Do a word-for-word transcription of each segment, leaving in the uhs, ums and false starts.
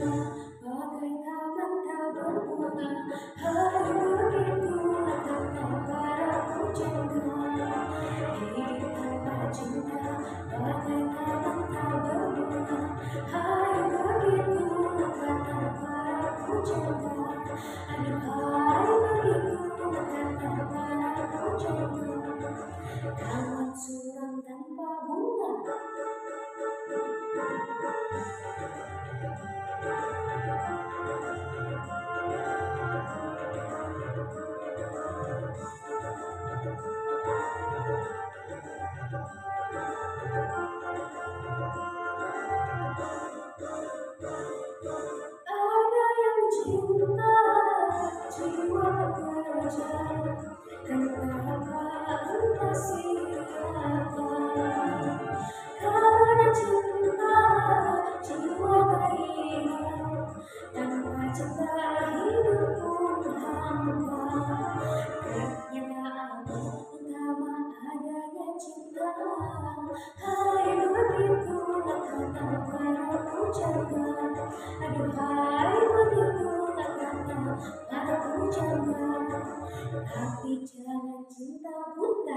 cinta bagai taman tak berbunga. Hai begitulah kata para pujangga. Hidup tanpa cinta bagai taman tak berbunga. Hai begitulah kata para pujangga. Aduh hai begitulah kata para pujangga. Taman suram tanpa bunga. Ada yang cinta jiwa bekerja, kenapa entah siapa. Karena cinta jiwa gairah, tanpa cinta hidup pun hampa. Kenyataan utama adanya cinta. Hai begitulah kata para pujangga. Aduh hai begitulah kata para pujangga. Tapi jangan cinta buta.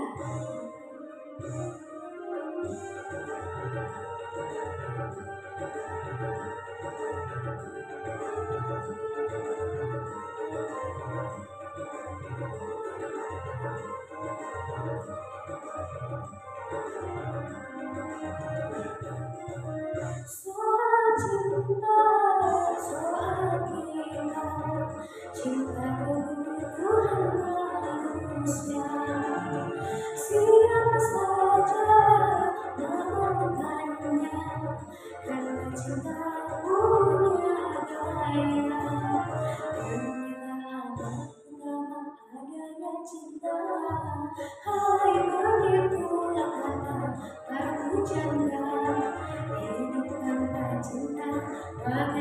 Soal cinta, soal kita, cinta kebutuhan manusia. Siapa saja memerlukannya, karena cinta punya gaya. Kenyataan utama adanya cinta. Hai begitulah kata para pujangga. Hidup tanpa cinta